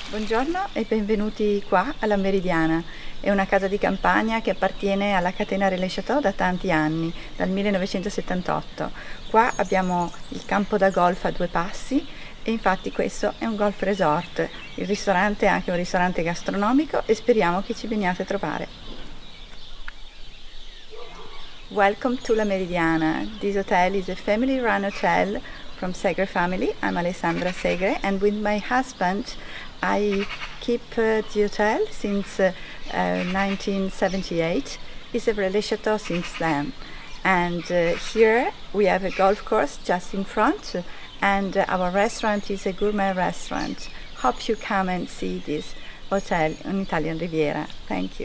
Buongiorno e benvenuti qua alla Meridiana. È una casa di campagna che appartiene alla catena Relais Chateaux da tanti anni, dal 1978. Qua abbiamo il campo da golf a due passi e infatti questo è un golf resort. Il ristorante è anche un ristorante gastronomico e speriamo che ci veniate a trovare. Welcome to La Meridiana. This hotel is a family-run hotel from Segre family. I'm Alessandra Segre, and with my husband I keep the hotel since 1978. It's a Relais Chateaux since then. And here we have a golf course just in front, and our restaurant is a gourmet restaurant. Hope you come and see this hotel on Italian Riviera. Thank you.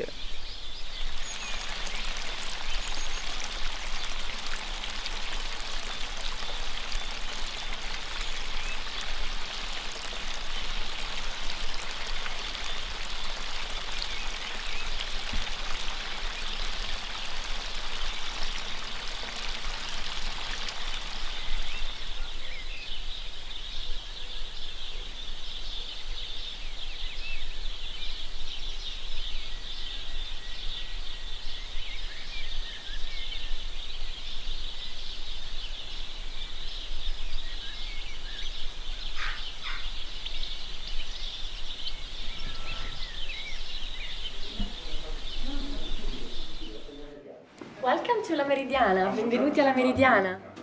Welcome to La Meridiana, benvenuti alla Meridiana.